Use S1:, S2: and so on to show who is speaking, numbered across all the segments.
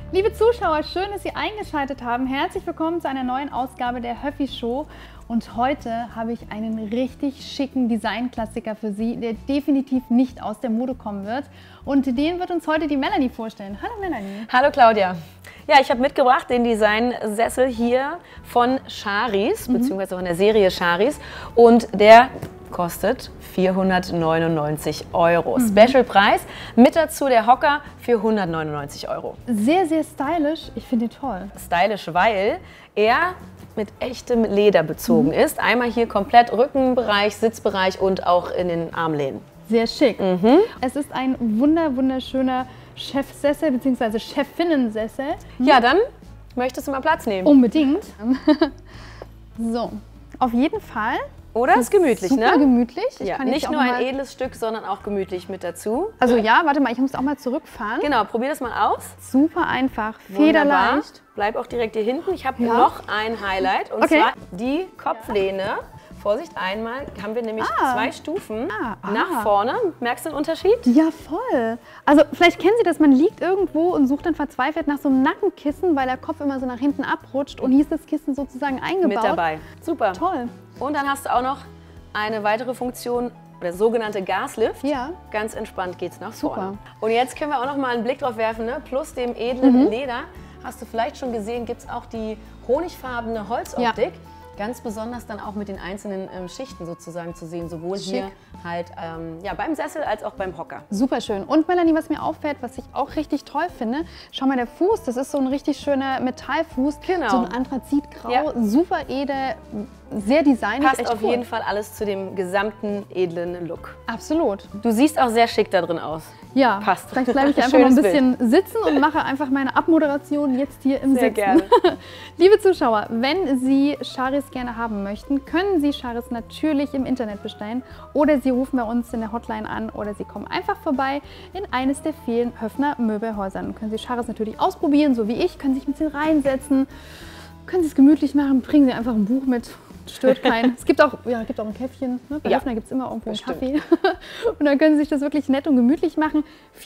S1: Liebe Zuschauer, schön, dass Sie eingeschaltet haben. Herzlich willkommen zu einer neuen Ausgabe der Höffi Show. Und heute habe ich einen richtig schicken Designklassiker für Sie, der definitiv nicht aus der Mode kommen wird. Und den wird uns heute die Melanie vorstellen. Hallo Melanie.
S2: Hallo Claudia. Ja, ich habe mitgebracht den Designsessel hier von Charis, beziehungsweise von der Serie Charis. Und der kostet 499 €. Specialpreis. Mit dazu der Hocker für 199 €.
S1: Sehr, sehr stylisch. Ich finde ihn toll.
S2: Stylisch, weil er mit echtem Leder bezogen ist. Einmal hier komplett Rückenbereich, Sitzbereich und auch in den Armlehnen.
S1: Sehr schick. Es ist ein wunderschöner Chefsessel bzw. Chefinnensessel.
S2: Ja, dann möchtest du mal Platz nehmen.
S1: Unbedingt. So, auf jeden Fall.
S2: Oder? Ist gemütlich,
S1: super
S2: ne?
S1: gemütlich. Ich
S2: Ja,
S1: kann jetzt
S2: nicht
S1: auch
S2: nur ein
S1: mal,
S2: edles Stück, sondern auch gemütlich mit dazu.
S1: Also ja, warte mal, ich muss auch mal zurückfahren.
S2: Genau, probier das mal aus.
S1: Super einfach,
S2: Wunderbar.
S1: federleicht.
S2: Bleib auch direkt hier hinten. Ich habe
S1: Ja.
S2: noch ein Highlight und
S1: Okay.
S2: zwar die Kopflehne. Vorsicht, einmal haben wir nämlich 2 Stufen nach vorne. Merkst du den Unterschied?
S1: Ja, voll. Also vielleicht kennen Sie das, man liegt irgendwo und sucht dann verzweifelt nach so einem Nackenkissen, weil der Kopf immer so nach hinten abrutscht und hier ist das Kissen sozusagen eingebaut.
S2: Mit dabei. Super.
S1: Toll.
S2: Und dann hast du auch noch eine weitere Funktion, der sogenannte Gaslift.
S1: Ja.
S2: Ganz entspannt geht's nach
S1: Super.
S2: vorne. Und jetzt können wir auch noch mal einen Blick drauf werfen, ne? Plus dem edlen Leder. Hast du vielleicht schon gesehen, gibt es auch die honigfarbene Holzoptik. Ganz besonders dann auch mit den einzelnen Schichten sozusagen zu sehen, sowohl hier halt ja, beim Sessel als auch beim Hocker.
S1: Super schön. Und Melanie, was mir auffällt, was ich auch richtig toll finde, schau mal, der Fuß, das ist so ein richtig schöner Metallfuß,
S2: Genau.
S1: so ein Anthrazitgrau,
S2: Ja.
S1: super edel, sehr designig.
S2: Passt
S1: echt
S2: auf
S1: cool.
S2: jeden Fall alles zu dem gesamten edlen Look.
S1: Absolut.
S2: Du siehst auch sehr schick da drin aus.
S1: Ja,
S2: Passt.
S1: vielleicht bleibe ich einfach mal ein
S2: Schönes
S1: bisschen sitzen und mache einfach meine Abmoderation jetzt hier im
S2: Sehr
S1: Sitzen.
S2: gerne.
S1: Liebe Zuschauer, wenn Sie Charis gerne haben möchten, können Sie Charis natürlich im Internet bestellen oder Sie rufen bei uns in der Hotline an oder Sie kommen einfach vorbei in eines der vielen Höffner Möbelhäusern. Dann können Sie Charis natürlich ausprobieren, so wie ich, können sich ein bisschen reinsetzen, können Sie es gemütlich machen, bringen Sie einfach ein Buch mit. Stört keinen. Es gibt auch, gibt auch ein Käffchen. Ne? Bei Höffner gibt es immer irgendwo einen Kaffee. Und dann können Sie sich das wirklich nett und gemütlich machen.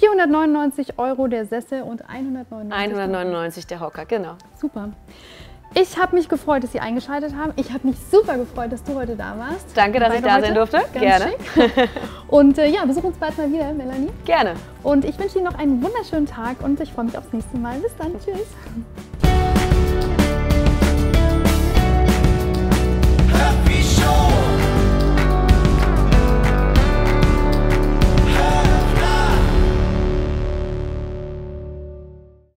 S1: 499 € der Sessel und 199
S2: 199 der Hocker, genau.
S1: Super. Ich habe mich gefreut, dass Sie eingeschaltet haben. Ich habe mich super gefreut, dass du heute da warst.
S2: Danke, dass ich da sein durfte.
S1: Ganz
S2: Gerne.
S1: Schick. Und ja, besuch uns bald mal wieder, Melanie.
S2: Gerne.
S1: Und ich wünsche Ihnen noch einen wunderschönen Tag und ich freue mich aufs nächste Mal. Bis dann. Tschüss.
S3: Höffi Show.